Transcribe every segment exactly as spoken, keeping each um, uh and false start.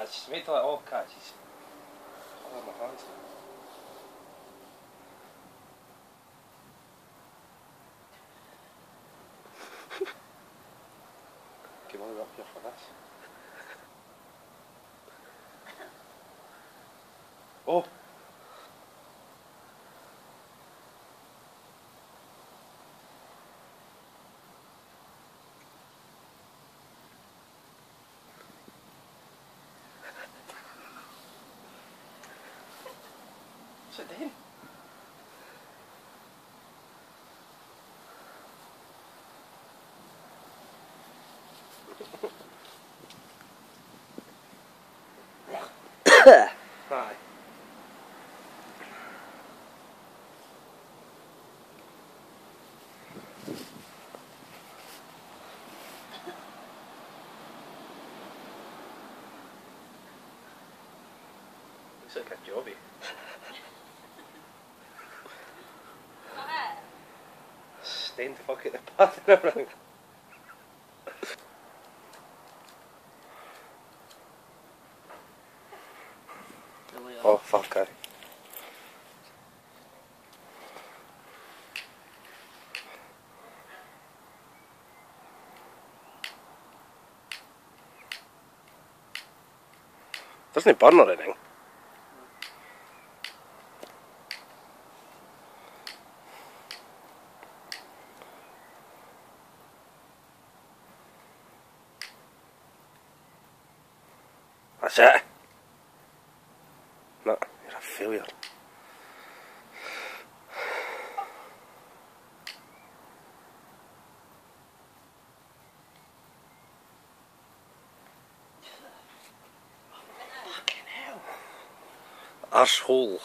It's made like all catches. Oh, my hands. Come on, up here for this. Oh! What's it doing? Aye. Looks like a jobby. Stained fuck at the path and everything. Oh fuck I. Doesn't it burn or anything? That's it. No, you're a failure. Fucking hell. Arsehole.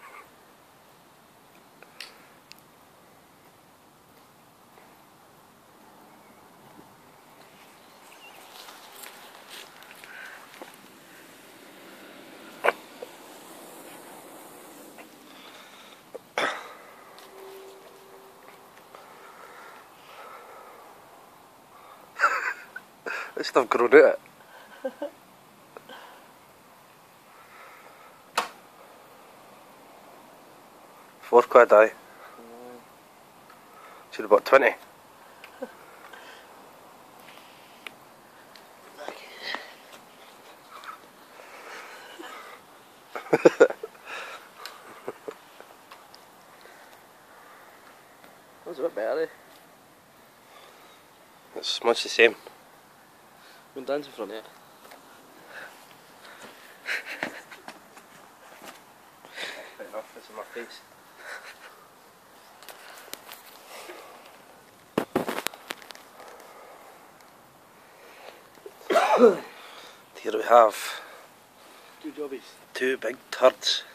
This stuff grown out it. Four quid, aye. Should have bought twenty. That was a bit better, eh? It's much the same. Been dancing in front of it. Fair enough, it's in my face. Here we have Two jobbies. two big turds.